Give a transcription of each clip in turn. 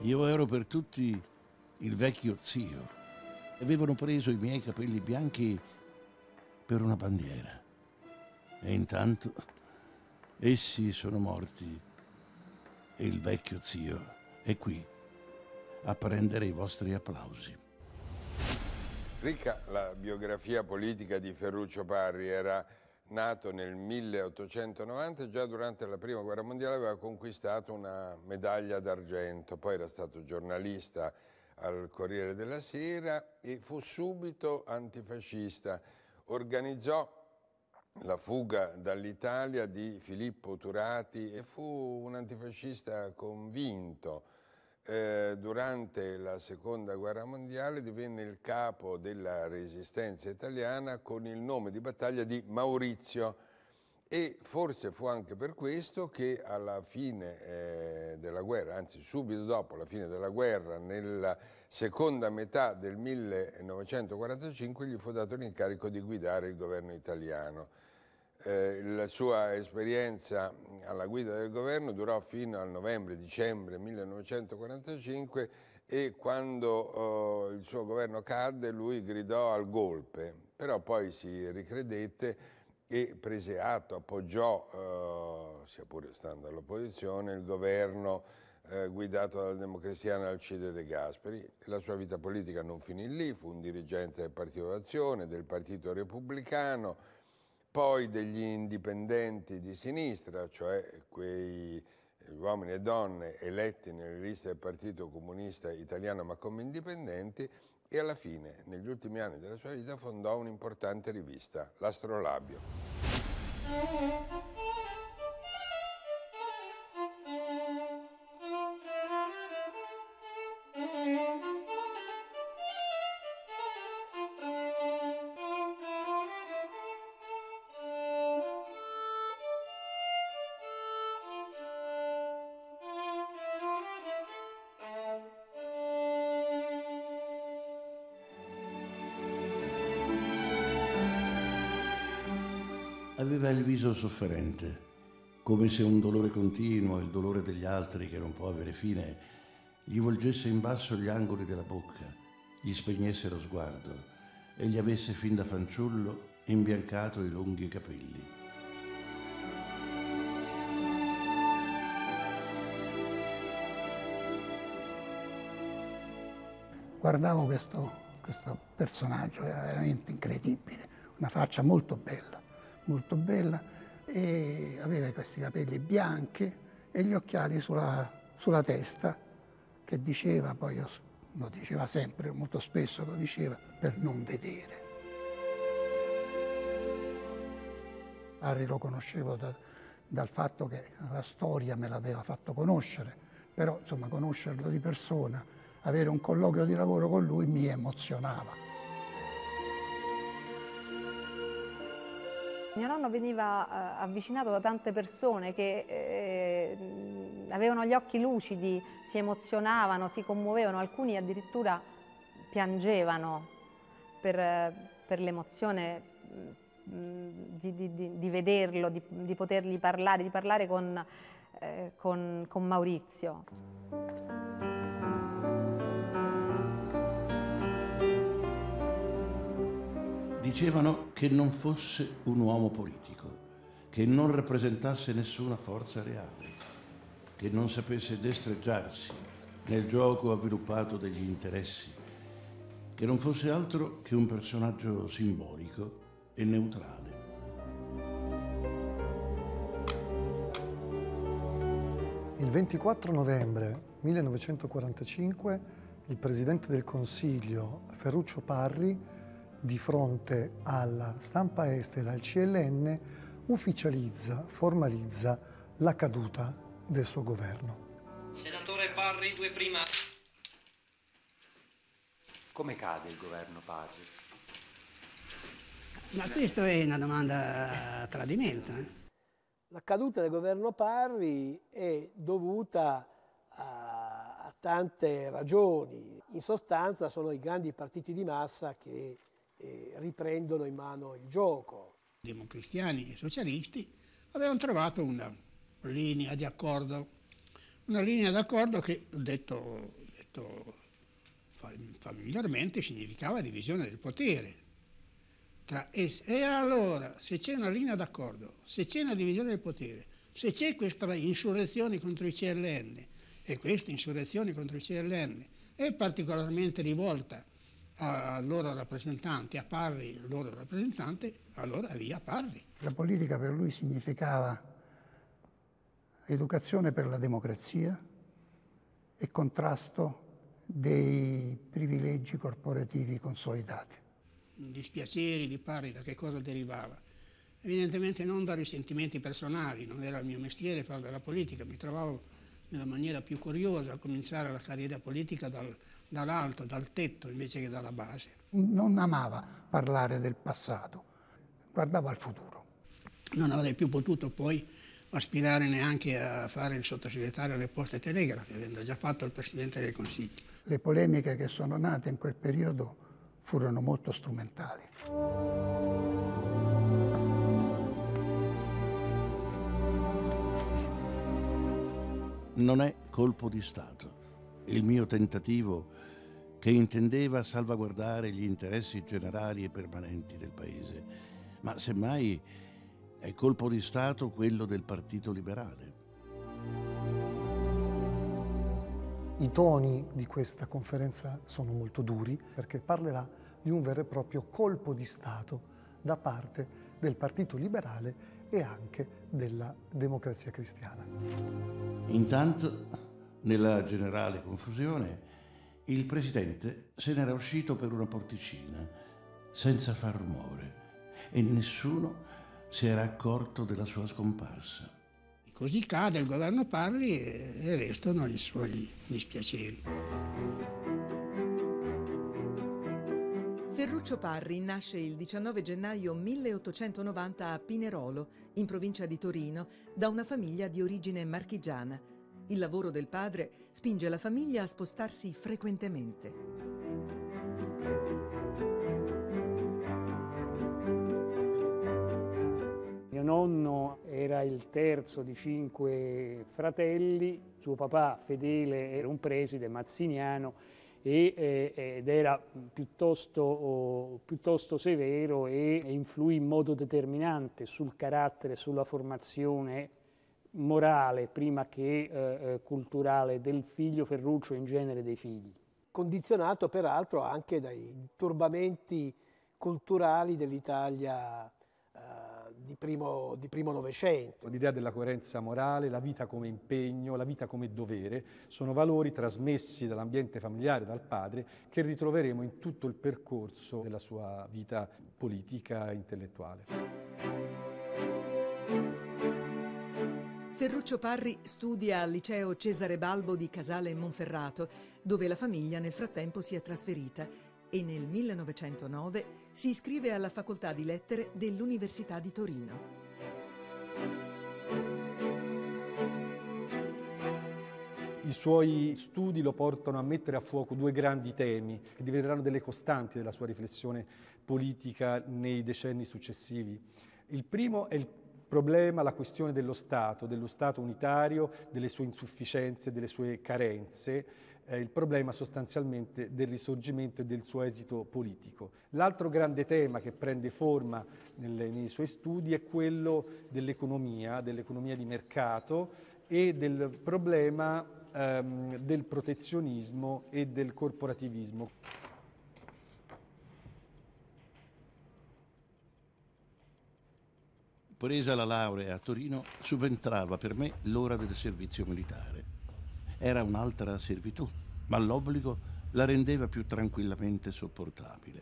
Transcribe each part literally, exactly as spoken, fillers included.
Io ero per tutti il vecchio zio. Avevano preso i miei capelli bianchi per una bandiera. E intanto essi sono morti e il vecchio zio è qui a prendere i vostri applausi. Ricca la biografia politica di Ferruccio Parri. Era nato nel milleottocentonovanta e già durante la Prima Guerra Mondiale aveva conquistato una medaglia d'argento. Poi era stato giornalista al Corriere della Sera e fu subito antifascista. Organizzò la fuga dall'Italia di Filippo Turati e fu un antifascista convinto. Eh, durante la Seconda Guerra Mondiale divenne il capo della Resistenza italiana con il nome di battaglia di Maurizio e forse fu anche per questo che alla fine eh, della guerra, anzi subito dopo la fine della guerra, nella seconda metà del millenovecentoquarantacinque gli fu dato l'incarico di guidare il governo italiano. Eh, la sua esperienza alla guida del governo durò fino al novembre-dicembre millenovecentoquarantacinque e quando eh, il suo governo cadde lui gridò al golpe, però poi si ricredette e prese atto, appoggiò, eh, sia pure stando all'opposizione, il governo eh, guidato dal democristiano Alcide De Gasperi. La sua vita politica non finì lì, fu un dirigente del Partito d'Azione, del Partito Repubblicano, poi degli indipendenti di sinistra, cioè quei uomini e donne eletti nelle liste del Partito Comunista Italiano ma come indipendenti, e alla fine, negli ultimi anni della sua vita, fondò un'importante rivista, l'Astrolabio. Aveva il viso sofferente, come se un dolore continuo, il dolore degli altri che non può avere fine, gli volgesse in basso gli angoli della bocca, gli spegnesse lo sguardo e gli avesse fin da fanciullo imbiancato i lunghi capelli. Guardavo questo, questo personaggio, era veramente incredibile, una faccia molto bella. molto bella, e aveva questi capelli bianchi e gli occhiali sulla, sulla testa, che diceva, poi lo diceva sempre, molto spesso lo diceva, per non vedere. Parri lo conoscevo da, dal fatto che la storia me l'aveva fatto conoscere, però insomma conoscerlo di persona, avere un colloquio di lavoro con lui mi emozionava. Mio nonno veniva eh, avvicinato da tante persone che eh, avevano gli occhi lucidi, si emozionavano, si commuovevano, alcuni addirittura piangevano per, per l'emozione di, di, di vederlo, di, di potergli parlare, di parlare con, eh, con, con Maurizio. Dicevano che non fosse un uomo politico, che non rappresentasse nessuna forza reale, che non sapesse destreggiarsi nel gioco avviluppato degli interessi, che non fosse altro che un personaggio simbolico e neutrale. Il ventiquattro novembre millenovecentoquarantacinque il Presidente del Consiglio Ferruccio Parri, di fronte alla stampa estera, al C L N, ufficializza, formalizza la caduta del suo governo. Senatore Parri, due prima. Come cade il governo Parri? Ma questa è una domanda a tradimento. Eh? La caduta del governo Parri è dovuta a, a tante ragioni. In sostanza sono i grandi partiti di massa che eh, riprendono in mano il gioco. I democristiani e i socialisti avevano trovato una linea di accordo Una linea d'accordo che, detto, detto familiarmente, significava divisione del potere. Tra es- e allora, se c'è una linea d'accordo, se c'è una divisione del potere, se c'è questa insurrezione contro i C L N, e questa insurrezione contro i C L N è particolarmente rivolta al loro rappresentante, a Parri, il loro rappresentante, allora via Parri. La politica per lui significava educazione per la democrazia e contrasto dei privilegi corporativi consolidati. Dispiaceri di Parri da che cosa derivava? Evidentemente non da risentimenti personali, non era il mio mestiere fare della politica, mi trovavo nella maniera più curiosa a cominciare la carriera politica dal, dall'alto, dal tetto invece che dalla base. Non amava parlare del passato, guardava al futuro. Non avrei più potuto poi aspirare neanche a fare il sottosegretario alle poste e telegrafi, avendo già fatto il Presidente del Consiglio. Le polemiche che sono nate in quel periodo furono molto strumentali. Non è colpo di Stato il mio tentativo che intendeva salvaguardare gli interessi generali e permanenti del Paese, ma semmai è colpo di Stato quello del Partito Liberale. I toni di questa conferenza sono molto duri perché parlerà di un vero e proprio colpo di Stato da parte del Partito Liberale e anche della Democrazia Cristiana. Intanto, nella generale confusione, il Presidente se n'era uscito per una porticina, senza far rumore, e nessuno si era accorto della sua scomparsa. Così cade il governo Parri e restano i suoi dispiaceri. Ferruccio Parri nasce il diciannove gennaio milleottocentonovanta a Pinerolo, in provincia di Torino, da una famiglia di origine marchigiana. Il lavoro del padre spinge la famiglia a spostarsi frequentemente. Mio nonno era il terzo di cinque fratelli, suo papà fedele era un preside mazziniano e, eh, ed era piuttosto, oh, piuttosto severo e influì in modo determinante sul carattere, sulla formazione morale prima che eh, culturale del figlio Ferruccio e in genere dei figli. Condizionato peraltro anche dai turbamenti culturali dell'Italia eh, di primo, di primo Novecento. L'idea della coerenza morale, la vita come impegno, la vita come dovere, sono valori trasmessi dall'ambiente familiare, dal padre, che ritroveremo in tutto il percorso della sua vita politica e intellettuale. Ferruccio Parri studia al liceo Cesare Balbo di Casale Monferrato, dove la famiglia nel frattempo si è trasferita, e nel millenovecentonove si iscrive alla facoltà di lettere dell'Università di Torino. I suoi studi lo portano a mettere a fuoco due grandi temi che diventeranno delle costanti della sua riflessione politica nei decenni successivi. Il primo è il problema, la questione dello Stato, dello Stato unitario, delle sue insufficienze, delle sue carenze, eh, il problema sostanzialmente del risorgimento e del suo esito politico. L'altro grande tema che prende forma nelle, nei suoi studi è quello dell'economia, dell'economia di mercato e del problema ehm, del protezionismo e del corporativismo. Presa la laurea a Torino, subentrava per me l'ora del servizio militare. Era un'altra servitù, ma l'obbligo la rendeva più tranquillamente sopportabile.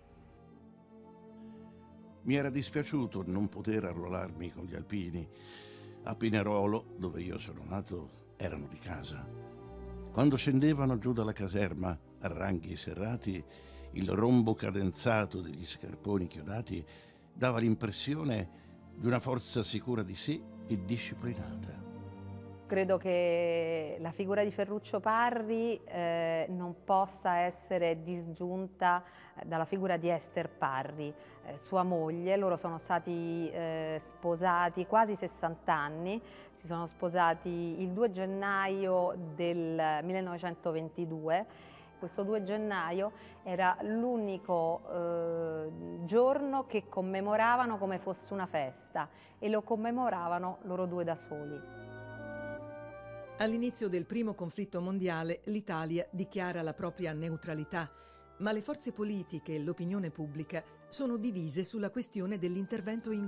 Mi era dispiaciuto non poter arruolarmi con gli alpini. A Pinerolo, dove io sono nato, erano di casa. Quando scendevano giù dalla caserma, a ranghi serrati, il rombo cadenzato degli scarponi chiodati dava l'impressione di una forza sicura di sé e disciplinata. credo che la figura di Ferruccio Parri eh, non possa essere disgiunta dalla figura di Ester Parri, eh, sua moglie. Loro sono stati eh, sposati quasi sessanta anni, si sono sposati il due gennaio del millenovecentoventidue. Questo due gennaio era l'unico eh, giorno che commemoravano come fosse una festa, e lo commemoravano loro due da soli. All'inizio del primo conflitto mondiale l'Italia dichiara la propria neutralità, ma le forze politiche e l'opinione pubblica sono divise sulla questione dell'intervento in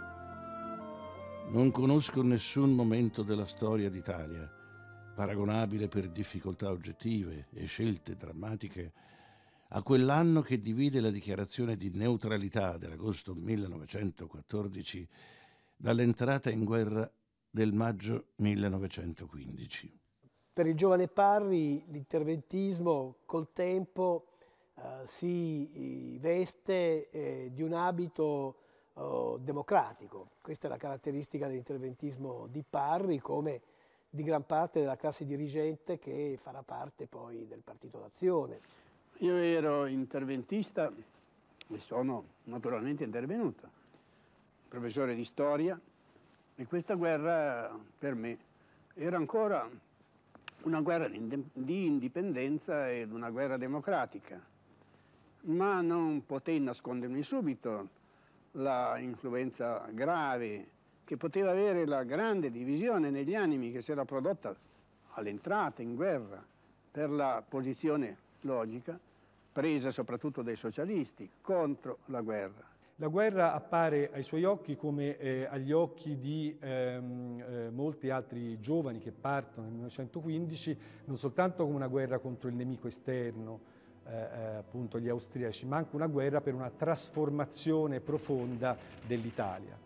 guerra. Non conosco nessun momento della storia d'Italia paragonabile per difficoltà oggettive e scelte drammatiche a quell'anno che divide la dichiarazione di neutralità dell'agosto millenovecentoquattordici dall'entrata in guerra del maggio millenovecentoquindici. Per il giovane Parri l'interventismo col tempo eh, si veste eh, di un abito eh, democratico. Questa è la caratteristica dell'interventismo di Parri, come di gran parte della classe dirigente che farà parte poi del Partito d'Azione. Io ero interventista e sono naturalmente intervenuto, professore di storia, e questa guerra per me era ancora una guerra di indipendenza ed una guerra democratica, ma non potei nascondermi subito la influenza grave che poteva avere la grande divisione negli animi che si era prodotta all'entrata in guerra per la posizione logica presa soprattutto dai socialisti contro la guerra. La guerra appare ai suoi occhi come eh, agli occhi di ehm, eh, molti altri giovani che partono nel millenovecentoquindici, non soltanto come una guerra contro il nemico esterno, eh, eh, appunto gli austriaci, ma anche una guerra per una trasformazione profonda dell'Italia.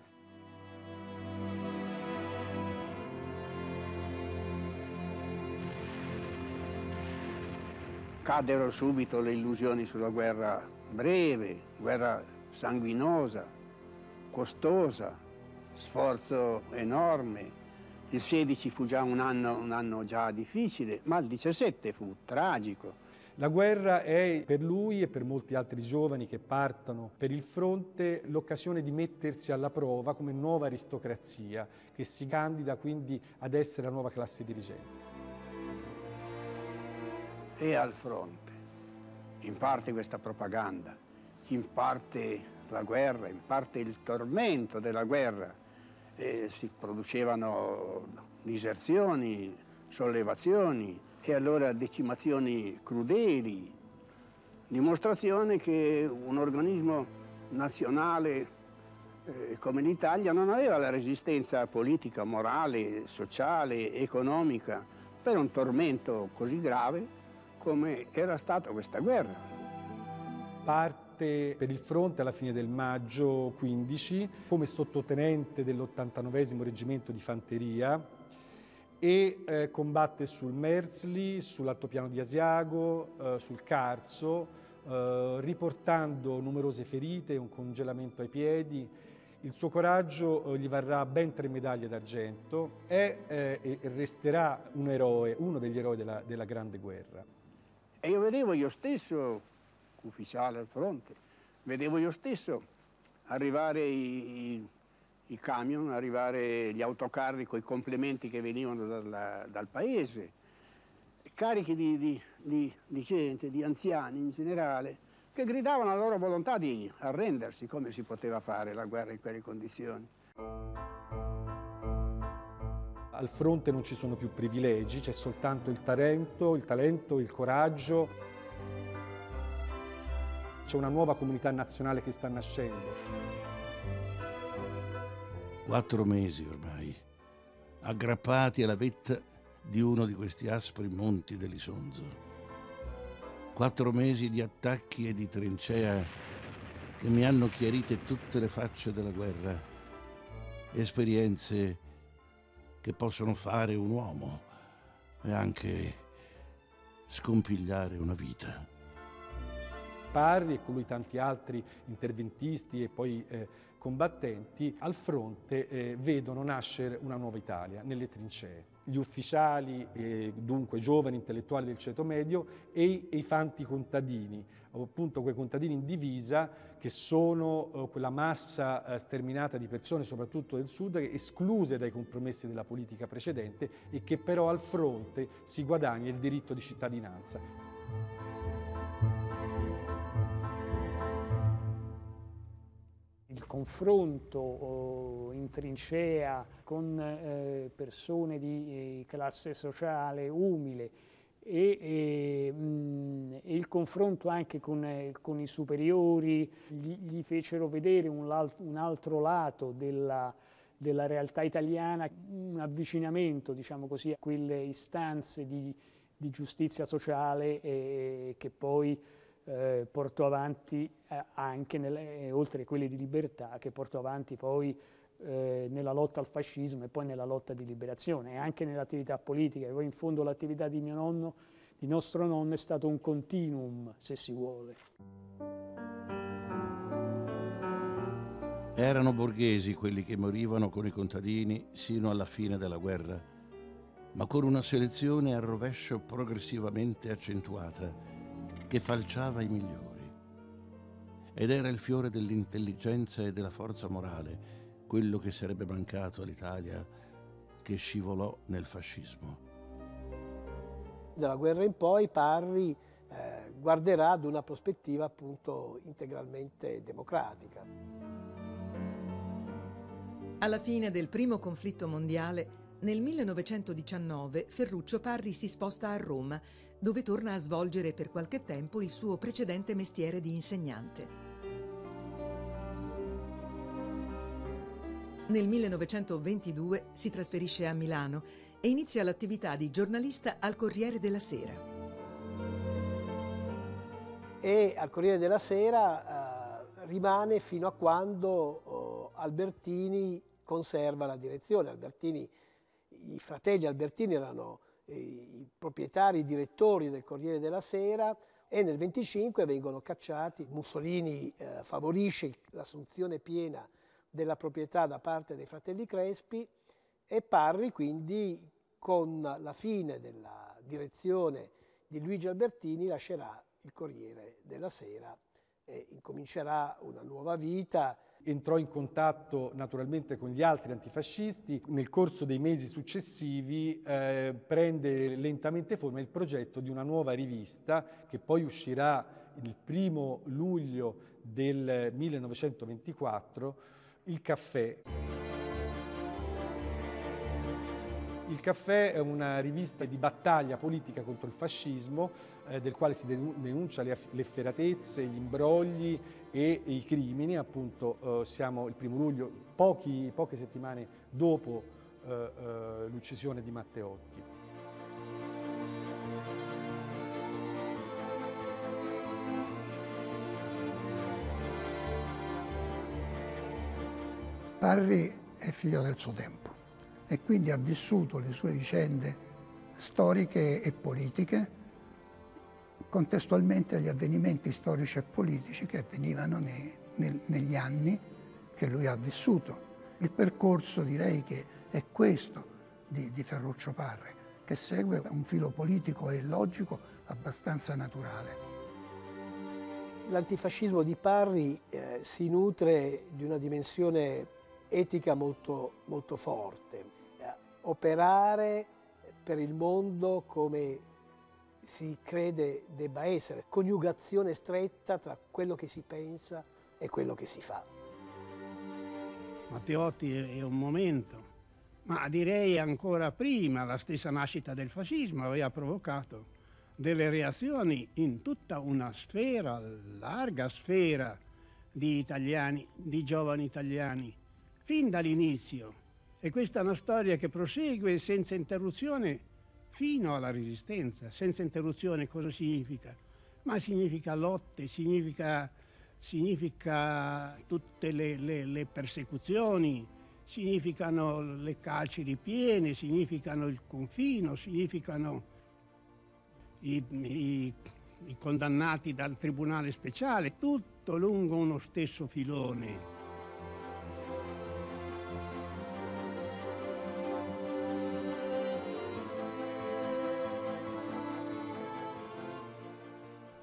Caddero subito le illusioni sulla guerra breve, guerra sanguinosa, costosa, sforzo enorme. Il sedici fu già un anno, un anno già difficile, ma il diciassette fu tragico. La guerra è per lui e per molti altri giovani che partono per il fronte l'occasione di mettersi alla prova come nuova aristocrazia che si candida quindi ad essere la nuova classe dirigente. E al fronte, in parte questa propaganda, in parte la guerra, in parte il tormento della guerra, eh, si producevano diserzioni, sollevazioni e allora decimazioni crudeli, dimostrazione che un organismo nazionale eh, come l'Italia non aveva la resistenza politica, morale, sociale, economica per un tormento così grave come era stata questa guerra. Parte per il fronte alla fine del maggio quindici come sottotenente dell'ottantanovesimo reggimento di fanteria e eh, combatte sul Merzli, sull'altopiano di Asiago, eh, sul Carso, eh, riportando numerose ferite, un congelamento ai piedi. Il suo coraggio eh, gli varrà ben tre medaglie d'argento. È eh, e resterà un eroe, uno degli eroi della, della Grande Guerra. E io vedevo io stesso, ufficiale al fronte, vedevo io stesso arrivare i, i, i camion, arrivare gli autocarri con i complementi che venivano dal, dal paese, carichi di, di, di, di gente, di anziani in generale, che gridavano la loro volontà di arrendersi, come si poteva fare la guerra in quelle condizioni. Al fronte non ci sono più privilegi, c'è soltanto il talento, il talento, il coraggio. C'è una nuova comunità nazionale che sta nascendo. Quattro mesi ormai, aggrappati alla vetta di uno di questi aspri monti dell'Isonzo. Quattro mesi di attacchi e di trincea che mi hanno chiarite tutte le facce della guerra. Esperienze che possono fare un uomo e anche scompigliare una vita. Parri e con lui tanti altri interventisti e poi eh, combattenti al fronte eh, vedono nascere una nuova Italia nelle trincee. Gli ufficiali, eh, dunque giovani intellettuali del ceto medio, e, e i fanti contadini, appunto quei contadini in divisa che sono eh, quella massa eh, sterminata di persone, soprattutto del sud, escluse dai compromessi della politica precedente e che però al fronte si guadagna il diritto di cittadinanza. Il confronto oh, in trincea con eh, persone di eh, classe sociale umile e, e, mh, e il confronto anche con, eh, con i superiori gli, gli fecero vedere un, un altro lato della, della realtà italiana, un avvicinamento, diciamo così, a quelle istanze di, di giustizia sociale eh, che poi Eh, portò avanti eh, anche, nelle, eh, oltre a quelli di libertà, che portò avanti poi eh, nella lotta al fascismo e poi nella lotta di liberazione e anche nell'attività politica. E poi in fondo l'attività di mio nonno, di nostro nonno, è stato un continuum, se si vuole. Erano borghesi quelli che morivano con i contadini sino alla fine della guerra, ma con una selezione a rovescio progressivamente accentuata che falciava i migliori. Ed era il fiore dell'intelligenza e della forza morale quello che sarebbe mancato all'Italia che scivolò nel fascismo. Dalla guerra in poi Parri eh, guarderà ad una prospettiva appunto integralmente democratica. Alla fine del primo conflitto mondiale, nel millenovecentodiciannove, Ferruccio Parri si sposta a Roma, dove torna a svolgere per qualche tempo il suo precedente mestiere di insegnante. Nel millenovecentoventidue si trasferisce a Milano e inizia l'attività di giornalista al Corriere della Sera. E al Corriere della Sera eh, rimane fino a quando oh, Albertini conserva la direzione. Albertini, i fratelli Albertini erano i proprietari, i direttori del Corriere della Sera, e nel venticinque vengono cacciati. Mussolini eh, favorisce l'assunzione piena della proprietà da parte dei fratelli Crespi e Parri quindi, con la fine della direzione di Luigi Albertini, lascerà il Corriere della Sera e incomincerà una nuova vita. Entrò in contatto naturalmente con gli altri antifascisti. Nel corso dei mesi successivi eh, prende lentamente forma il progetto di una nuova rivista che poi uscirà il primo luglio del millenovecentoventiquattro, Il Caffè. Il Caffè è una rivista di battaglia politica contro il fascismo, eh, del quale si denuncia le, le efferatezze, gli imbrogli e, e i crimini. Appunto, eh, siamo il primo luglio, pochi, poche settimane dopo eh, eh, l'uccisione di Matteotti. Parri è figlio del suo tempo e quindi ha vissuto le sue vicende storiche e politiche contestualmente agli avvenimenti storici e politici che avvenivano nei, nel, negli anni che lui ha vissuto. Il percorso, direi, che è questo di, di Ferruccio Parri, che segue un filo politico e logico abbastanza naturale. L'antifascismo di Parri eh, si nutre di una dimensione etica molto, molto forte. Operare per il mondo come si crede debba essere, coniugazione stretta tra quello che si pensa e quello che si fa. Matteotti è un momento, ma direi ancora prima la stessa nascita del fascismo aveva provocato delle reazioni in tutta una sfera, larga sfera di italiani, di giovani italiani, fin dall'inizio. E questa è una storia che prosegue senza interruzione fino alla Resistenza. Senza interruzione cosa significa? Ma significa lotte, significa, significa tutte le, le, le persecuzioni, significano le carceri piene, significano il confino, significano i, i, i condannati dal Tribunale Speciale, tutto lungo uno stesso filone.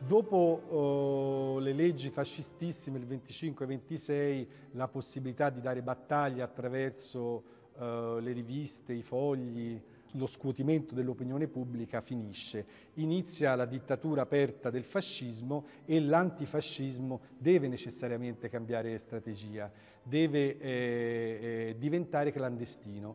Dopo uh, le leggi fascistissime, il venticinque ventisei, la possibilità di dare battaglia attraverso uh, le riviste, i fogli, lo scuotimento dell'opinione pubblica finisce. Inizia la dittatura aperta del fascismo e l'antifascismo deve necessariamente cambiare strategia, deve eh, eh, diventare clandestino.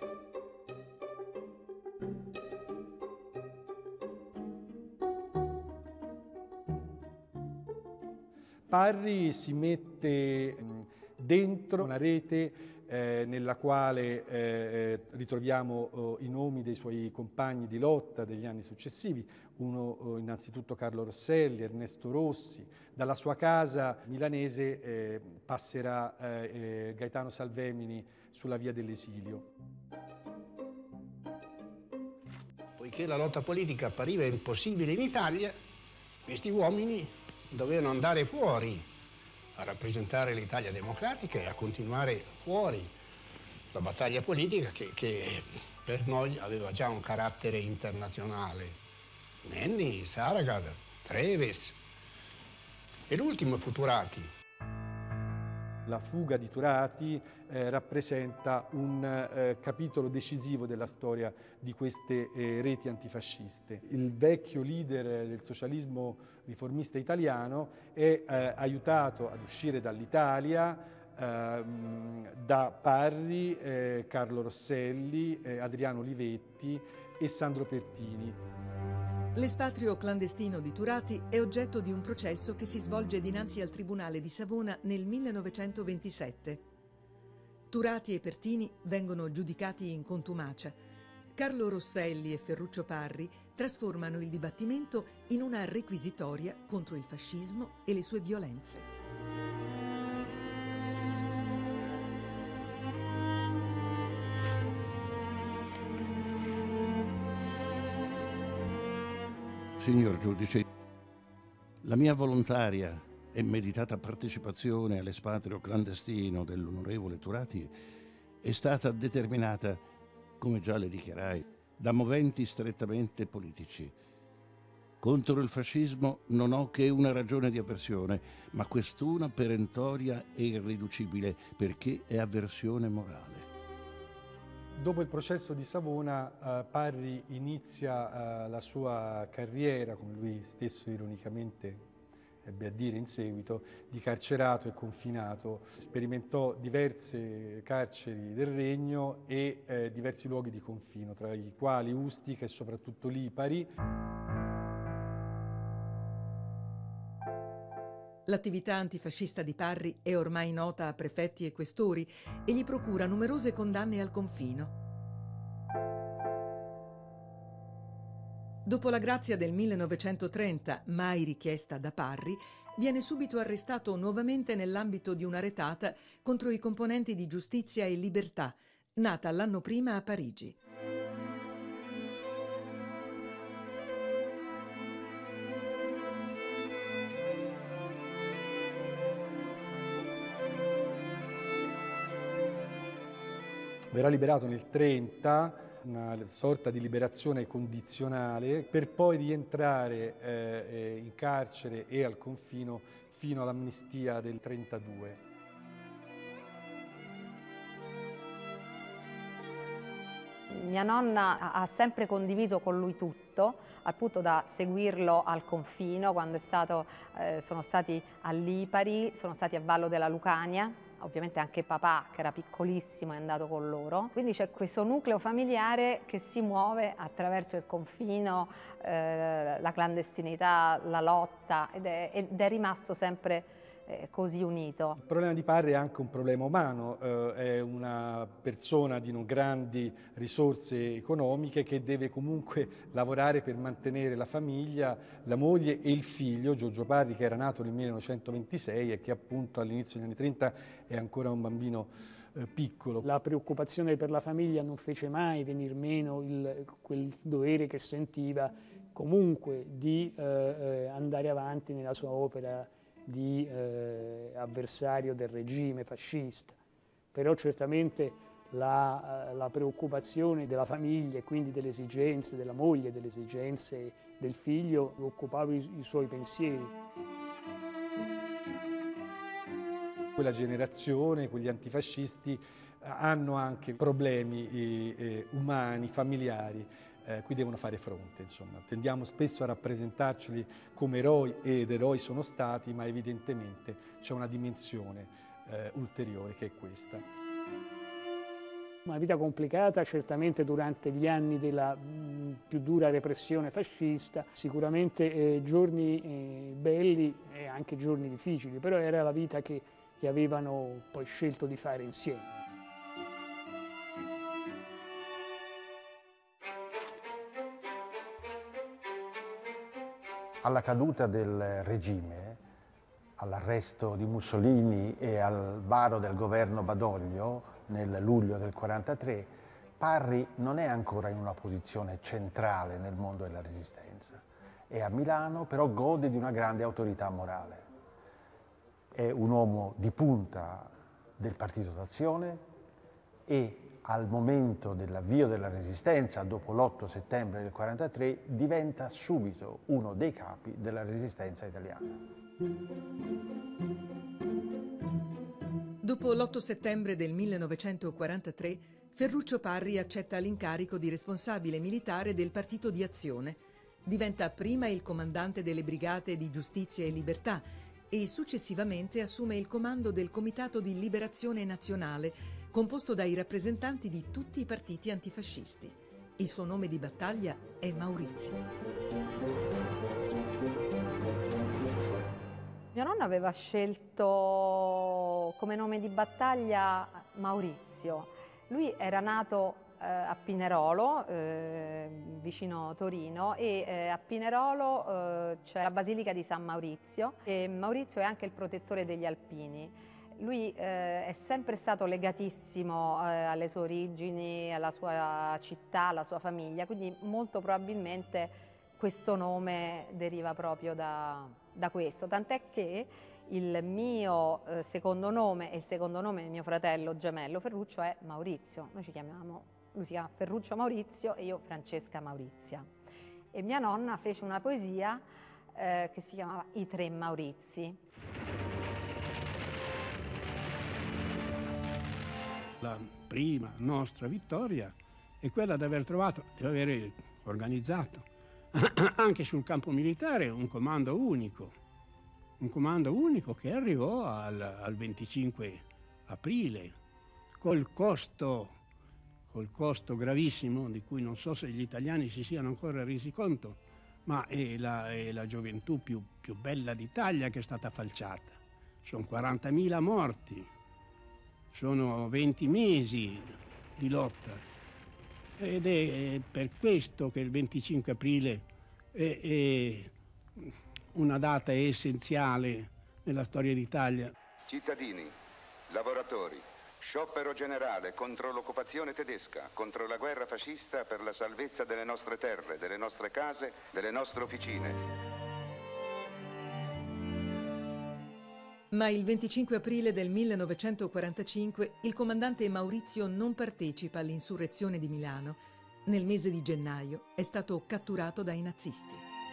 Parri si mette dentro una rete eh, nella quale eh, ritroviamo eh, i nomi dei suoi compagni di lotta degli anni successivi, uno eh, innanzitutto Carlo Rosselli, Ernesto Rossi. Dalla sua casa milanese eh, passerà eh, eh, Gaetano Salvemini sulla via dell'esilio. Poiché la lotta politica appariva impossibile in Italia, questi uomini dovevano andare fuori a rappresentare l'Italia democratica e a continuare fuori la battaglia politica che, che per noi aveva già un carattere internazionale. Nenni, Saragat, Treves e l'ultimo fu Turati. La fuga di Turati eh, rappresenta un eh, capitolo decisivo della storia di queste eh, reti antifasciste. Il vecchio leader del socialismo riformista italiano è eh, aiutato ad uscire dall'Italia eh, da Parri, eh, Carlo Rosselli, eh, Adriano Olivetti e Sandro Pertini. L'espatrio clandestino di Turati è oggetto di un processo che si svolge dinanzi al Tribunale di Savona nel millenovecentoventisette. Turati e Pertini vengono giudicati in contumacia. Carlo Rosselli e Ferruccio Parri trasformano il dibattimento in una requisitoria contro il fascismo e le sue violenze. Signor giudice, la mia volontaria e meditata partecipazione all'espatrio clandestino dell'onorevole Turati è stata determinata, come già le dichiarai, da moventi strettamente politici. Contro il fascismo non ho che una ragione di avversione, ma quest'una perentoria e irriducibile, perché è avversione morale. Dopo il processo di Savona, eh, Parri inizia eh, la sua carriera, come lui stesso ironicamente ebbe a dire in seguito, di carcerato e confinato. Sperimentò diverse carceri del Regno e eh, diversi luoghi di confino, tra i quali Ustica e soprattutto Lipari. L'attività antifascista di Parri è ormai nota a prefetti e questori e gli procura numerose condanne al confino. Dopo la grazia del millenovecentotrenta, mai richiesta da Parri, viene subito arrestato nuovamente nell'ambito di una retata contro i componenti di Giustizia e Libertà, nata l'anno prima a Parigi. Verrà liberato nel trenta, una sorta di liberazione condizionale, per poi rientrare eh, in carcere e al confino fino all'amnistia del trentadue. Mia nonna ha sempre condiviso con lui tutto, al punto da seguirlo al confino quando è stato, eh, sono stati a Lipari, sono stati a Vallo della Lucania. Ovviamente anche papà, che era piccolissimo, è andato con loro. Quindi c'è questo nucleo familiare che si muove attraverso il confino, eh, la clandestinità, la lotta, ed è, ed è rimasto sempre eh, così unito. Il problema di Parri è anche un problema umano, eh, è una persona di non grandi risorse economiche che deve comunque lavorare per mantenere la famiglia, la moglie e il figlio, Giorgio Parri, che era nato nel millenovecentoventisei e che appunto all'inizio degli anni trenta è ancora un bambino eh, piccolo. La preoccupazione per la famiglia non fece mai venir meno il, quel dovere che sentiva comunque di eh, eh, andare avanti nella sua opera di eh, avversario del regime fascista. Però certamente la, la preoccupazione della famiglia e quindi delle esigenze della moglie, delle esigenze del figlio, occupava i, i suoi pensieri. Quella generazione, quegli antifascisti, hanno anche problemi eh, eh, umani, familiari, eh, cui devono fare fronte. Insomma. Tendiamo spesso a rappresentarceli come eroi, ed eroi sono stati, ma evidentemente c'è una dimensione eh, ulteriore che è questa. Una vita complicata certamente durante gli anni della mh, più dura repressione fascista, sicuramente eh, giorni eh, belli e anche giorni difficili, però era la vita che, che avevano poi scelto di fare insieme. Alla caduta del regime, all'arresto di Mussolini e al varo del governo Badoglio nel luglio del quarantatré, Parri non è ancora in una posizione centrale nel mondo della resistenza. È a Milano, però gode di una grande autorità morale. È un uomo di punta del Partito d'Azione e al momento dell'avvio della resistenza, dopo l'otto settembre del quarantatré, diventa subito uno dei capi della resistenza italiana. Dopo l'otto settembre del millenovecentoquarantatré, Ferruccio Parri accetta l'incarico di responsabile militare del Partito di Azione. Diventa prima il comandante delle Brigate di Giustizia e Libertà e successivamente assume il comando del Comitato di Liberazione Nazionale, composto dai rappresentanti di tutti i partiti antifascisti. Il suo nome di battaglia è Maurizio. Mio nonno aveva scelto come nome di battaglia Maurizio. Lui era nato eh, a Pinerolo, eh, vicino Torino, e eh, a Pinerolo eh, c'è la Basilica di San Maurizio, e Maurizio è anche il protettore degli alpini. Lui eh, è sempre stato legatissimo eh, alle sue origini, alla sua città, alla sua famiglia, quindi molto probabilmente questo nome deriva proprio da, da questo, tant'è che il mio eh, secondo nome e il secondo nome del mio fratello gemello Ferruccio è Maurizio. Noi ci chiamiamo, lui si chiama Ferruccio Maurizio e io Francesca Maurizia. E mia nonna fece una poesia eh, che si chiamava I tre Maurizi. La prima nostra vittoria è quella di aver trovato, di aver organizzato anche sul campo militare un comando unico, un comando unico che arrivò al, al venticinque aprile, col costo, col costo gravissimo di cui non so se gli italiani si siano ancora resi conto, ma è la, è la gioventù più, più bella d'Italia che è stata falciata. Sono quarantamila morti. Sono venti mesi di lotta ed è per questo che il venticinque aprile è, è una data essenziale nella storia d'Italia. Cittadini, lavoratori, sciopero generale contro l'occupazione tedesca, contro la guerra fascista per la salvezza delle nostre terre, delle nostre case, delle nostre officine. Ma il venticinque aprile del millenovecentoquarantacinque il comandante Maurizio non partecipa all'insurrezione di Milano. Nel mese di gennaio è stato catturato dai nazisti.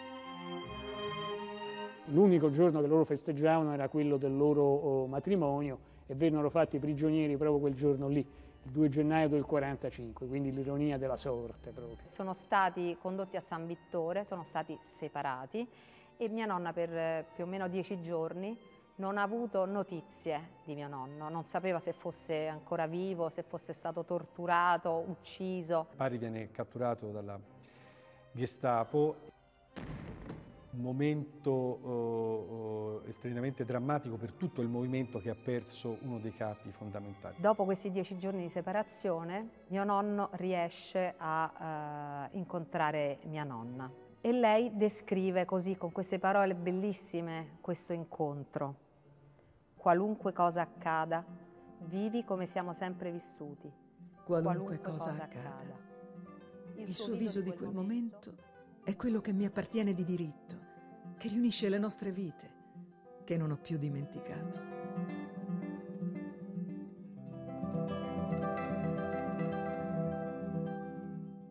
L'unico giorno che loro festeggiavano era quello del loro matrimonio e vennero fatti prigionieri proprio quel giorno lì, il due gennaio del quarantacinque, quindi l'ironia della sorte proprio. Sono stati condotti a San Vittore, sono stati separati e mia nonna per più o meno dieci giorni non ha avuto notizie di mio nonno, non sapeva se fosse ancora vivo, se fosse stato torturato, ucciso. Parri viene catturato dalla Gestapo, un momento uh, uh, estremamente drammatico per tutto il movimento che ha perso uno dei capi fondamentali. Dopo questi dieci giorni di separazione, mio nonno riesce a uh, incontrare mia nonna. E lei descrive così, con queste parole bellissime, questo incontro. Qualunque cosa accada, vivi come siamo sempre vissuti. Qualunque, Qualunque cosa, cosa accada. accada. Il, Il suo viso di quel momento è quello che mi appartiene di diritto, che riunisce le nostre vite, che non ho più dimenticato.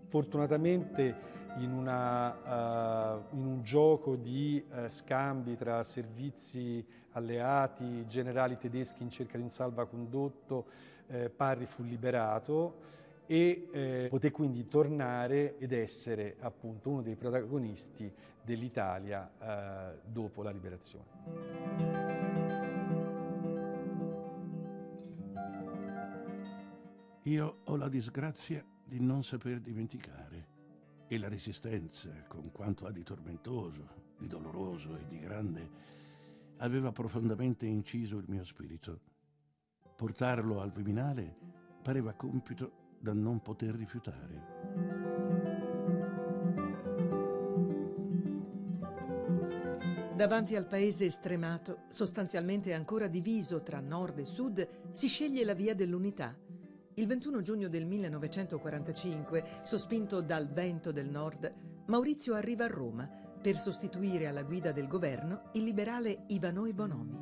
Fortunatamente in, una, uh, in un gioco di uh, scambi tra servizi alleati, generali tedeschi in cerca di un salvacondotto, eh, Parri fu liberato e eh, poté quindi tornare ed essere appunto uno dei protagonisti dell'Italia eh, dopo la liberazione. Io ho la disgrazia di non saper dimenticare, e la Resistenza, con quanto ha di tormentoso, di doloroso e di grande, aveva profondamente inciso il mio spirito. Portarlo al Viminale pareva compito da non poter rifiutare. Davanti al paese stremato, sostanzialmente ancora diviso tra nord e sud, si sceglie la via dell'unità. Il ventuno giugno del millenovecentoquarantacinque, sospinto dal vento del nord, Maurizio arriva a Roma per sostituire alla guida del governo il liberale Ivanhoe Bonomi.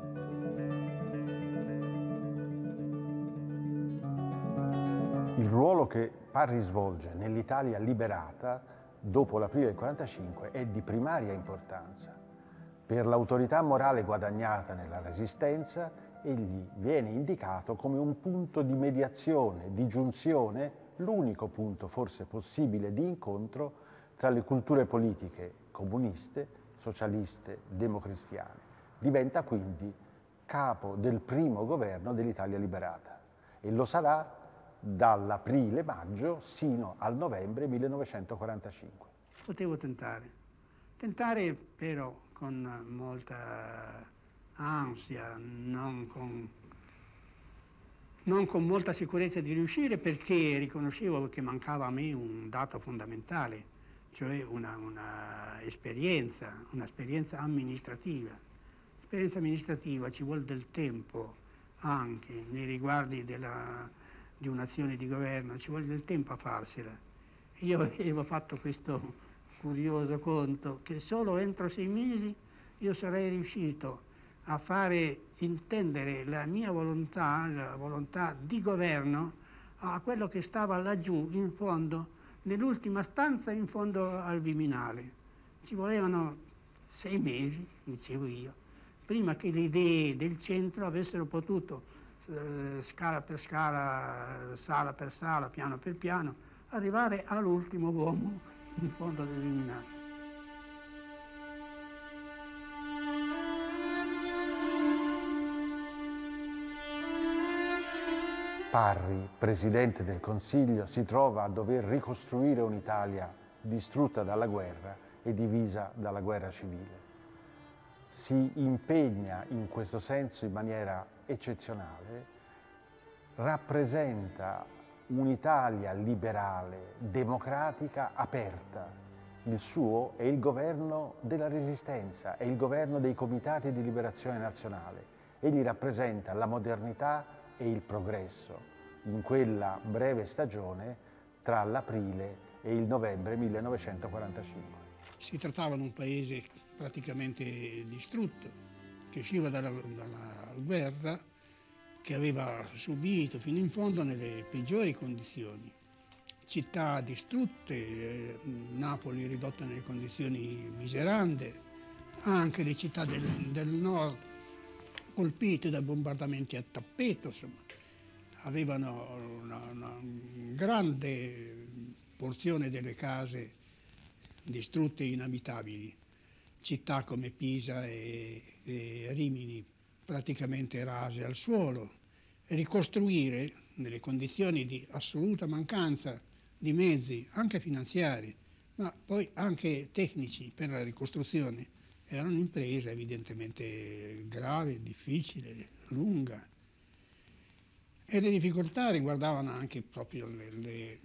Il ruolo che Parri svolge nell'Italia liberata dopo l'aprile del quarantacinque è di primaria importanza. Per l'autorità morale guadagnata nella Resistenza, egli viene indicato come un punto di mediazione, di giunzione, l'unico punto forse possibile di incontro tra le culture politiche comuniste, socialiste, democristiane. Diventa quindi capo del primo governo dell'Italia liberata e lo sarà dall'aprile-maggio sino al novembre millenovecentoquarantacinque. Potevo tentare, tentare però con molta ansia, non con, non con molta sicurezza di riuscire, perché riconoscevo che mancava a me un dato fondamentale, cioè una, una esperienza, un'esperienza amministrativa. L'esperienza amministrativa ci vuole del tempo anche nei riguardi della, di un'azione di governo, ci vuole del tempo a farsela. Io avevo fatto questo curioso conto che solo entro sei mesi io sarei riuscito a fare intendere la mia volontà, la volontà di governo, a quello che stava laggiù in fondo, nell'ultima stanza in fondo al Viminale. Ci volevano sei mesi, dicevo io, prima che le idee del centro avessero potuto, eh, scala per scala, sala per sala, piano per piano, arrivare all'ultimo uomo in fondo al Viminale. Parri, presidente del Consiglio, si trova a dover ricostruire un'Italia distrutta dalla guerra e divisa dalla guerra civile. Si impegna in questo senso in maniera eccezionale, rappresenta un'Italia liberale, democratica, aperta. Il suo è il governo della Resistenza, è il governo dei comitati di liberazione nazionale. Egli rappresenta la modernità e il progresso in quella breve stagione tra l'aprile e il novembre millenovecentoquarantacinque. Si trattava di un paese praticamente distrutto, che usciva dalla, dalla guerra, che aveva subito fino in fondo nelle peggiori condizioni. Città distrutte, eh, Napoli ridotta nelle condizioni miserande, anche le città del, del nord colpite da bombardamenti a tappeto, insomma, avevano una, una grande porzione delle case distrutte e inabitabili. Città come Pisa e, e Rimini praticamente rase al suolo. Ricostruire nelle condizioni di assoluta mancanza di mezzi, anche finanziari, ma poi anche tecnici per la ricostruzione, era un'impresa evidentemente grave, difficile, lunga. E le difficoltà riguardavano anche proprio le, le,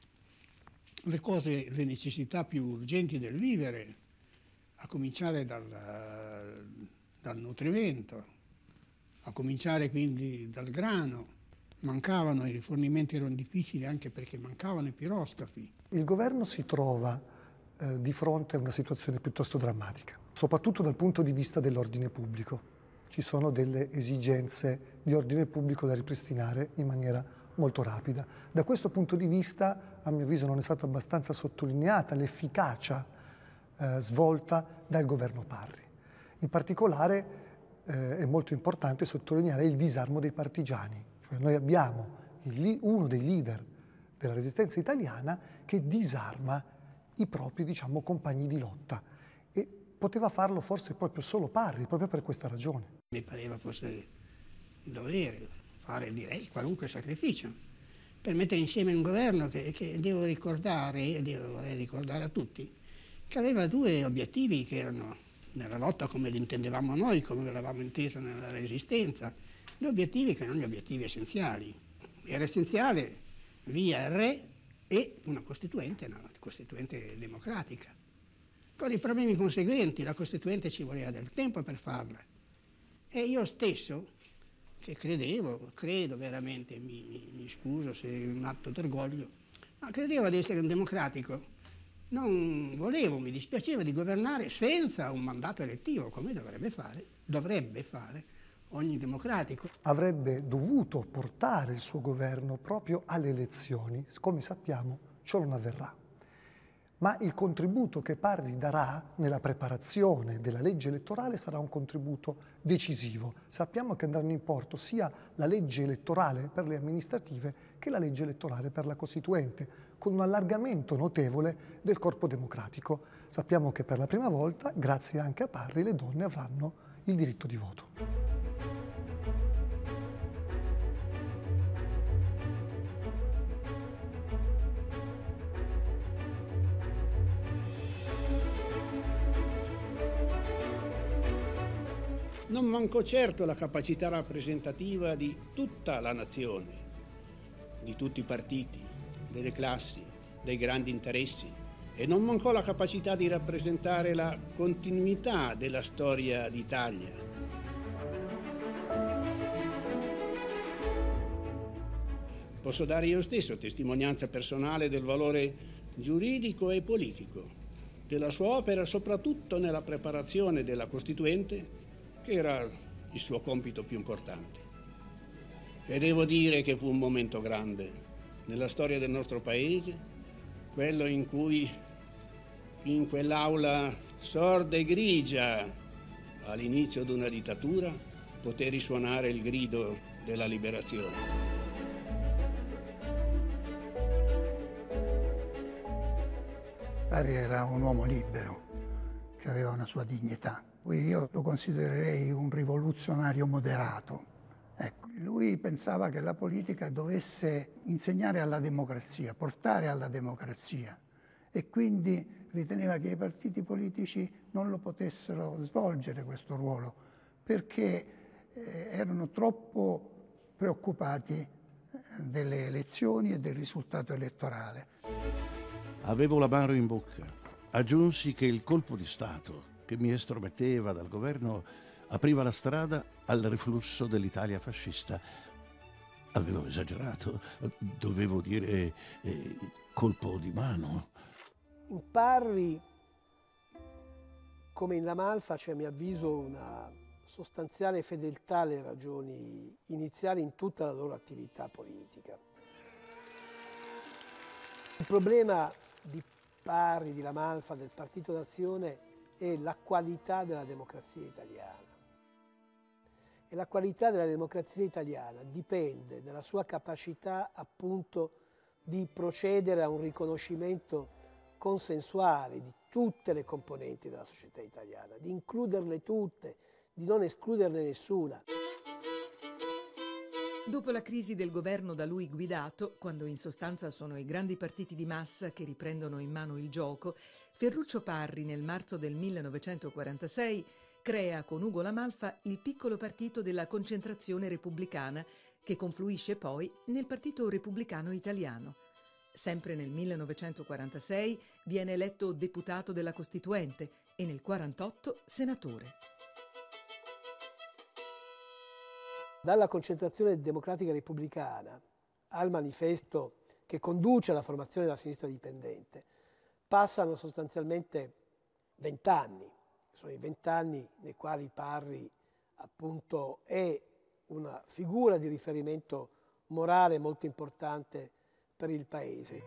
le cose, le necessità più urgenti del vivere, a cominciare dal, dal nutrimento, a cominciare quindi dal grano. Mancavano, i rifornimenti erano difficili anche perché mancavano i piroscafi. Il governo si trova eh, di fronte a una situazione piuttosto drammatica, soprattutto dal punto di vista dell'ordine pubblico. Ci sono delle esigenze di ordine pubblico da ripristinare in maniera molto rapida. Da questo punto di vista, a mio avviso, non è stata abbastanza sottolineata l'efficacia eh, svolta dal governo Parri. In particolare eh, è molto importante sottolineare il disarmo dei partigiani. Cioè, noi abbiamo il, uno dei leader della resistenza italiana che disarma i propri, diciamo, compagni di lotta. E poteva farlo forse proprio solo Parri, proprio per questa ragione. Mi pareva fosse un dovere fare, direi, qualunque sacrificio per mettere insieme un governo che, che devo ricordare, e devo vorrei ricordare a tutti, che aveva due obiettivi che erano nella lotta come li intendevamo noi, come l'avevamo inteso nella Resistenza, due obiettivi che erano gli obiettivi essenziali. Era essenziale via il re e una Costituente, una Costituente democratica, con i problemi conseguenti. La Costituente ci voleva del tempo per farla. E io stesso, che credevo, credo veramente, mi, mi, mi scuso se è un atto d'orgoglio, ma credevo di essere un democratico. Non volevo, mi dispiaceva di governare senza un mandato elettivo, come dovrebbe fare, dovrebbe fare ogni democratico. Avrebbe dovuto portare il suo governo proprio alle elezioni, come sappiamo ciò non avverrà. Ma il contributo che Parri darà nella preparazione della legge elettorale sarà un contributo decisivo. Sappiamo che andranno in porto sia la legge elettorale per le amministrative che la legge elettorale per la Costituente, con un allargamento notevole del corpo democratico. Sappiamo che per la prima volta, grazie anche a Parri, le donne avranno il diritto di voto. Non mancò certo la capacità rappresentativa di tutta la nazione, di tutti i partiti, delle classi, dei grandi interessi, e non mancò la capacità di rappresentare la continuità della storia d'Italia. Posso dare io stesso testimonianza personale del valore giuridico e politico della sua opera, soprattutto nella preparazione della Costituente, che era il suo compito più importante. E devo dire che fu un momento grande nella storia del nostro Paese, quello in cui in quell'aula sorda e grigia all'inizio di una dittatura poté risuonare il grido della liberazione. Parri era un uomo libero, che aveva una sua dignità. Io lo considererei un rivoluzionario moderato. Ecco, lui pensava che la politica dovesse insegnare alla democrazia, portare alla democrazia, e quindi riteneva che i partiti politici non lo potessero svolgere questo ruolo perché eh, erano troppo preoccupati eh, delle elezioni e del risultato elettorale. Avevo l'amaro in bocca. Aggiunsi che il colpo di Stato che mi estrometteva dal governo apriva la strada al riflusso dell'Italia fascista. Avevo esagerato, dovevo dire eh, colpo di mano. In Parri, come in La Malfa, c'è a mio avviso una sostanziale fedeltà alle ragioni iniziali in tutta la loro attività politica. Il problema di Parri, di La Malfa, del Partito d'Azione è la qualità della democrazia italiana. E la qualità della democrazia italiana dipende dalla sua capacità appunto di procedere a un riconoscimento consensuale di tutte le componenti della società italiana, di includerle tutte, di non escluderne nessuna. Dopo la crisi del governo da lui guidato, quando in sostanza sono i grandi partiti di massa che riprendono in mano il gioco, Ferruccio Parri nel marzo del millenovecentoquarantasei crea con Ugo La Malfa il piccolo partito della Concentrazione Repubblicana, che confluisce poi nel Partito Repubblicano Italiano. Sempre nel millenovecentoquarantasei viene eletto deputato della Costituente e nel quarantotto senatore. Dalla Concentrazione Democratica Repubblicana al manifesto che conduce alla formazione della sinistra dipendente passano sostanzialmente vent'anni. Sono i vent'anni nei quali Parri appunto è una figura di riferimento morale molto importante per il Paese.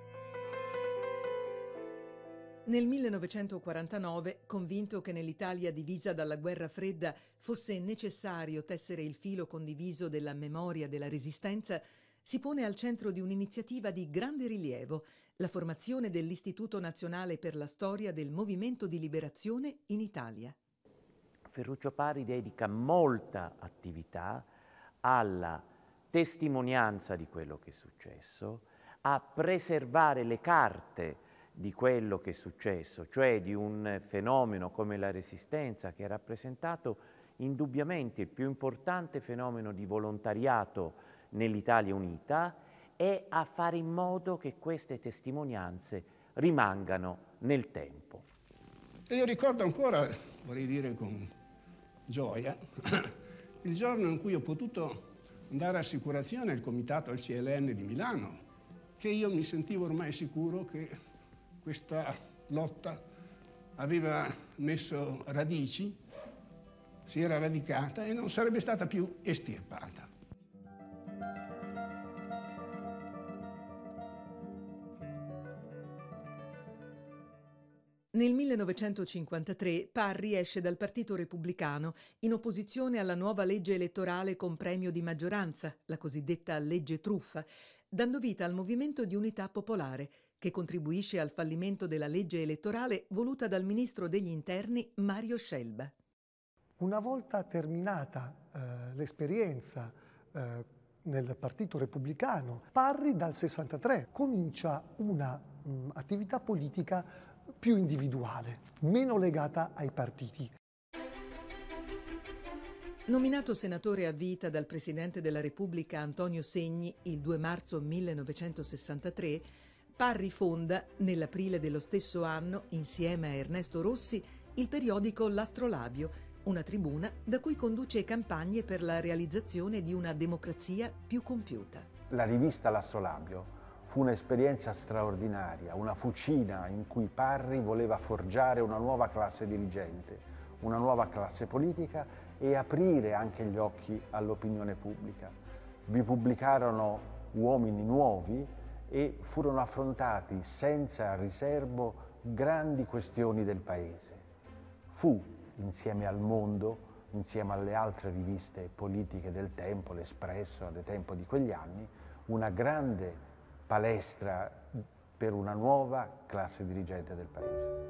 Nel millenovecentoquarantanove, convinto che nell'Italia divisa dalla guerra fredda fosse necessario tessere il filo condiviso della memoria della Resistenza, si pone al centro di un'iniziativa di grande rilievo, la formazione dell'Istituto Nazionale per la Storia del Movimento di Liberazione in Italia. Ferruccio Parri dedica molta attività alla testimonianza di quello che è successo, a preservare le carte di quello che è successo, cioè di un fenomeno come la Resistenza, che ha rappresentato indubbiamente il più importante fenomeno di volontariato nell'Italia unita, e a fare in modo che queste testimonianze rimangano nel tempo. E io ricordo ancora, vorrei dire con gioia, il giorno in cui ho potuto dare assicurazione al comitato al C L N di Milano, che io mi sentivo ormai sicuro che questa lotta aveva messo radici, si era radicata e non sarebbe stata più estirpata. Nel millenovecentocinquantatré Parri esce dal Partito Repubblicano in opposizione alla nuova legge elettorale con premio di maggioranza, la cosiddetta legge truffa, dando vita al Movimento di Unità Popolare, che contribuisce al fallimento della legge elettorale voluta dal ministro degli Interni Mario Scelba. Una volta terminata eh, l'esperienza eh, nel Partito Repubblicano, Parri dal sessantatré comincia una mh, attività politica più individuale, meno legata ai partiti. Nominato senatore a vita dal Presidente della Repubblica Antonio Segni il due marzo millenovecentosessantatré, Parri fonda, nell'aprile dello stesso anno, insieme a Ernesto Rossi, il periodico L'Astrolabio, una tribuna da cui conduce campagne per la realizzazione di una democrazia più compiuta. La rivista L'Astrolabio fu un'esperienza straordinaria, una fucina in cui Parri voleva forgiare una nuova classe dirigente, una nuova classe politica e aprire anche gli occhi all'opinione pubblica. Vi pubblicarono uomini nuovi e furono affrontati senza riservo grandi questioni del Paese. Fu, insieme al Mondo, insieme alle altre riviste politiche del tempo, l'Espresso, ad tempo di quegli anni, una grande palestra per una nuova classe dirigente del Paese.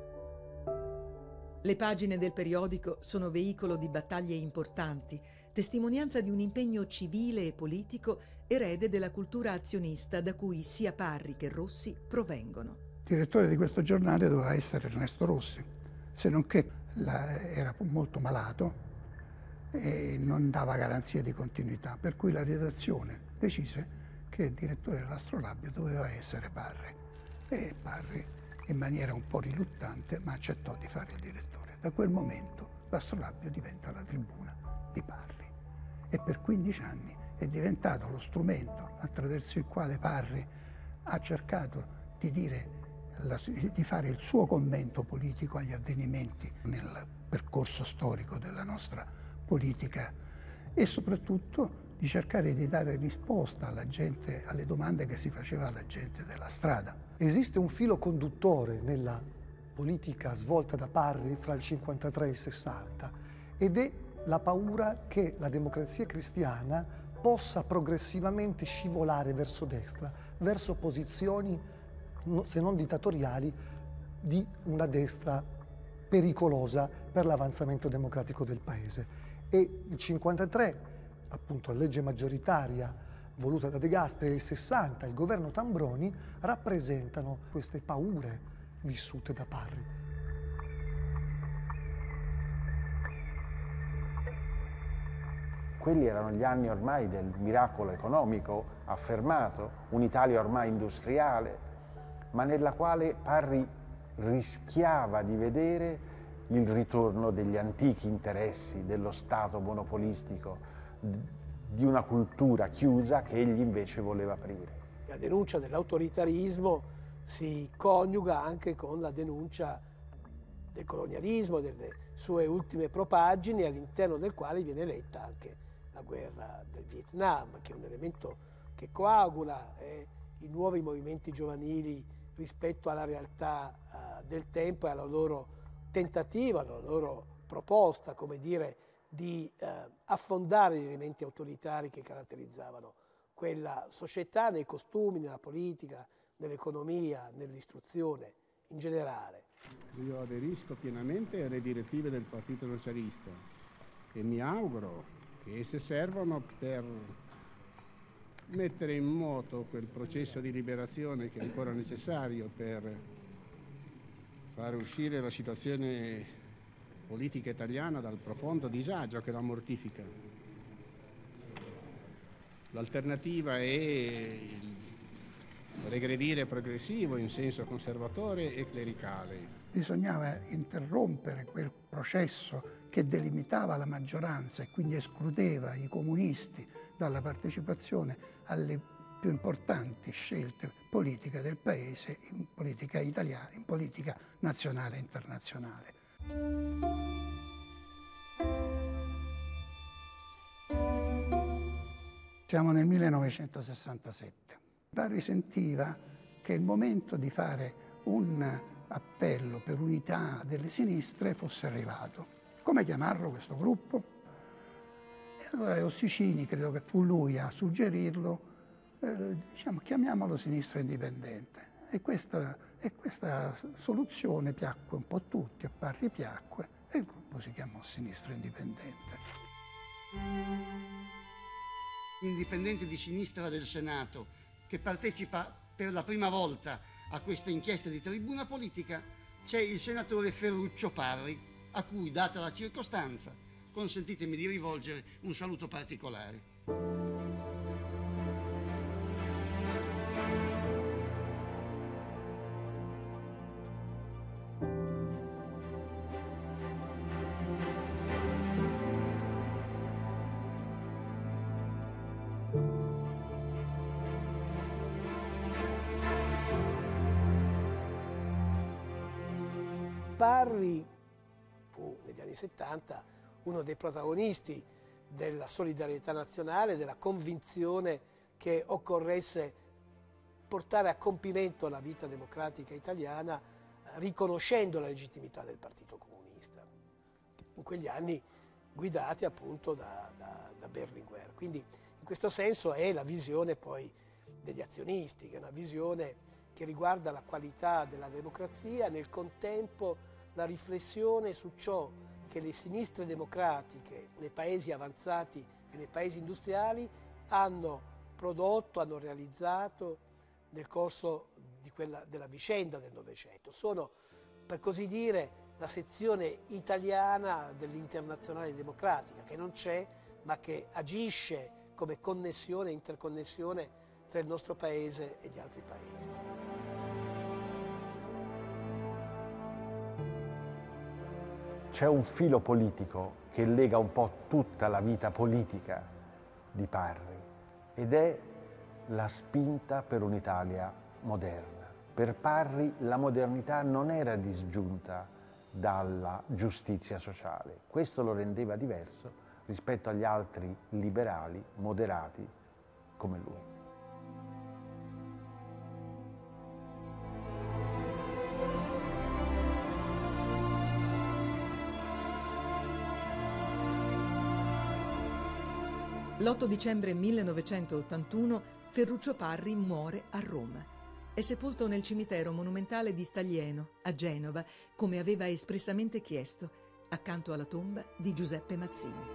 Le pagine del periodico sono veicolo di battaglie importanti, testimonianza di un impegno civile e politico erede della cultura azionista da cui sia Parri che Rossi provengono. Il direttore di questo giornale doveva essere Ernesto Rossi, se non che la, era molto malato e non dava garanzia di continuità, per cui la redazione decise che il direttore dell'Astrolabio doveva essere Parri. E Parri, in maniera un po' riluttante, ma accettò di fare il direttore. Da quel momento l'Astrolabio diventa la tribuna di Parri e per quindici anni è diventato lo strumento attraverso il quale Parri ha cercato di dire, di fare il suo commento politico agli avvenimenti nel percorso storico della nostra politica e soprattutto di cercare di dare risposta alla gente, alle domande che si faceva alla gente della strada. Esiste un filo conduttore nella politica svolta da Parri fra il cinquantatré e il sessanta ed è la paura che la Democrazia Cristiana possa progressivamente scivolare verso destra, verso posizioni, se non dittatoriali, di una destra pericolosa per l'avanzamento democratico del Paese. E il cinquantatré, appunto la legge maggioritaria voluta da De Gasperi, e il sessanta, il governo Tambroni, rappresentano queste paure vissute da Parri. Quelli erano gli anni ormai del miracolo economico affermato, un'Italia ormai industriale, ma nella quale Parri rischiava di vedere il ritorno degli antichi interessi dello Stato monopolistico, di una cultura chiusa che egli invece voleva aprire. La denuncia dell'autoritarismo si coniuga anche con la denuncia del colonialismo, delle sue ultime propaggini, all'interno del quale viene letta anche la guerra del Vietnam, che è un elemento che coagula eh, i nuovi movimenti giovanili rispetto alla realtà eh, del tempo e alla loro tentativa, alla loro proposta, come dire, di eh, affondare gli elementi autoritari che caratterizzavano quella società nei costumi, nella politica, nell'economia, nell'istruzione in generale. Io aderisco pienamente alle direttive del Partito Socialista e mi auguro che esse servano per mettere in moto quel processo di liberazione che è ancora necessario per fare uscire la situazione politica italiana dal profondo disagio che la mortifica. L'alternativa è il regredire progressivo in senso conservatore e clericale. Bisognava interrompere quel processo che delimitava la maggioranza e quindi escludeva i comunisti dalla partecipazione alle più importanti scelte politiche del Paese in politica italiana, in politica nazionale e internazionale. Siamo nel millenovecentosessantasette. Parri sentiva che il momento di fare un appello per unità delle sinistre fosse arrivato. Come chiamarlo questo gruppo? E allora Ossicini, credo che fu lui a suggerirlo, eh, diciamo, chiamiamolo Sinistra Indipendente. E questa, e questa soluzione piacque un po' a tutti, a Parri piacque, e il gruppo si chiamò Sinistra Indipendente. Indipendente di sinistra del Senato, che partecipa per la prima volta a questa inchiesta di Tribuna Politica, c'è il senatore Ferruccio Parri, a cui, data la circostanza, consentitemi di rivolgere un saluto particolare. Parri fu negli anni settanta uno dei protagonisti della solidarietà nazionale, della convinzione che occorresse portare a compimento la vita democratica italiana riconoscendo la legittimità del Partito Comunista, in quegli anni guidati appunto da, da, da Berlinguer. Quindi in questo senso è la visione poi degli azionisti, che è una visione che riguarda la qualità della democrazia, nel contempo la riflessione su ciò che le sinistre democratiche nei paesi avanzati e nei paesi industriali hanno prodotto, hanno realizzato nel corso di quella, della vicenda del Novecento. Sono, per così dire, la sezione italiana dell'internazionale democratica, che non c'è, ma che agisce come connessione, interconnessione tra il nostro paese e gli altri paesi. C'è un filo politico che lega un po' tutta la vita politica di Parri ed è la spinta per un'Italia moderna. Per Parri la modernità non era disgiunta dalla giustizia sociale. Questo lo rendeva diverso rispetto agli altri liberali, moderati come lui. l'otto dicembre millenovecentottantuno Ferruccio Parri muore a Roma. È sepolto nel cimitero monumentale di Staglieno, a Genova, come aveva espressamente chiesto, accanto alla tomba di Giuseppe Mazzini.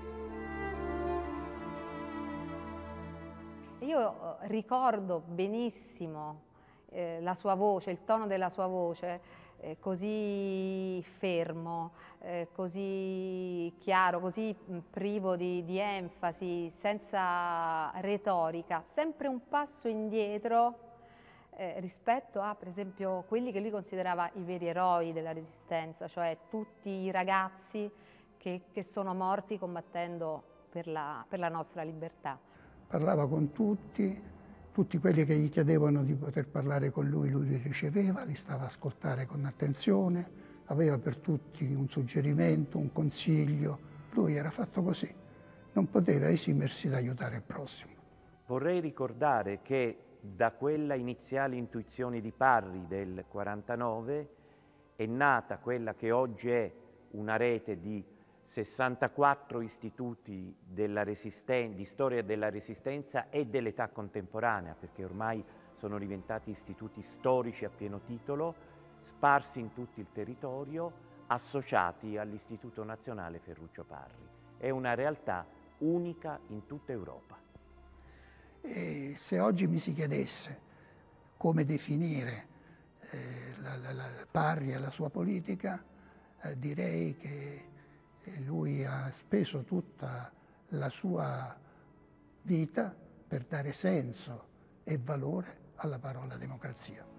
Io ricordo benissimo eh, la sua voce, il tono della sua voce, eh, così fermo, eh, così chiaro, così privo di, di enfasi, senza retorica, sempre un passo indietro eh, rispetto a, per esempio, quelli che lui considerava i veri eroi della Resistenza, cioè tutti i ragazzi che, che sono morti combattendo per la, per la nostra libertà. Parlava con tutti, tutti quelli che gli chiedevano di poter parlare con lui, lui li riceveva, li stava a ascoltare con attenzione, aveva per tutti un suggerimento, un consiglio. Lui era fatto così, non poteva esimersi da aiutare il prossimo. vorrei ricordare che da quella iniziale intuizione di Parri del quarantanove è nata quella che oggi è una rete di sessantaquattro istituti della resisten- di storia della resistenza e dell'età contemporanea, perché ormai sono diventati istituti storici a pieno titolo, sparsi in tutto il territorio, associati all'Istituto Nazionale Ferruccio Parri. È una realtà unica in tutta Europa. E se oggi mi si chiedesse come definire eh, la, la, la Parri e la sua politica, eh, direi che lui ha speso tutta la sua vita per dare senso e valore alla parola democrazia.